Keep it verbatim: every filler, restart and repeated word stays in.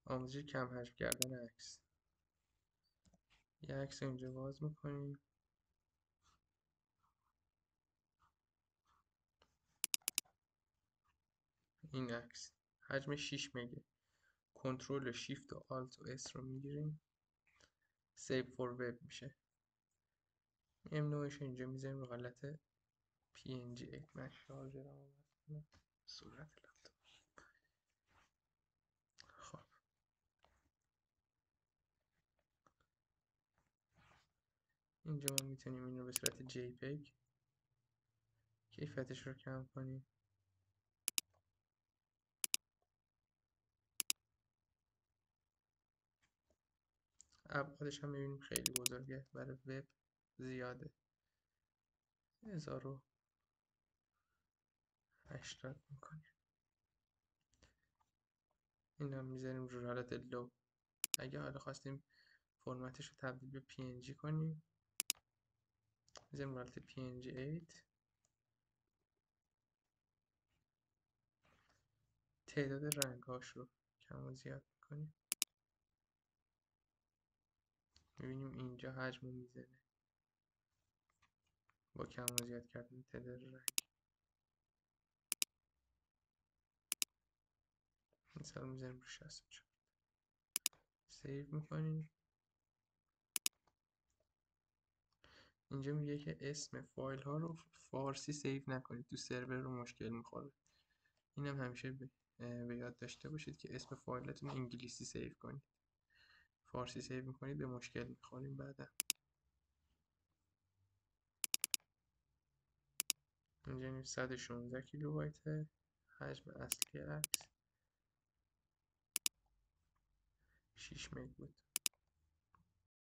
آموزش کم حجم کردن عکس. یه عکس اینجا باز میکنیم. این عکس حجم شش مگه. کنترل شیفت و آلت و اس رو میگیریم، سیو فور وب میشه. ام نوعش اینجا میذاریم رو حالت پی ان جی ایت. من شارژرم رو صورت لپتاپ. خب اینجا ما میتونیم این رو به صورت جی پیگ کیفیتش رو کم کنیم. ابعادش هم میبینیم خیلی بزرگه، برای وب زیاده. هزار و هشتاد میکنیم. این هم میذاریم رو حالت لو. اگه حالا خواستیم فرمتش رو تبدیل به پی ان جی کنیم، میذاریم رو حالت پی ان جی ایت. تعداد رنگاش رو کم و زیاد میکنیم. میبینیم اینجا حجم رو میزنه با کم و زیاد کردن تعداد رنگ. مثلا میذاریم رو شصت و چهار. سیو میکنیم. اینجا میگه که اسم فایل ها رو فارسی سیو نکنید، تو سرور رو مشکل میخوره. اینم همیشه به یاد داشته باشید که اسم فایلتون انگلیسی سیو کنید. فارسی سیو میکنید به مشکل میخوریم بعدا. اینجا صد و شانزده کیلوبایت حجم اصلی عکس. شش مگ بود.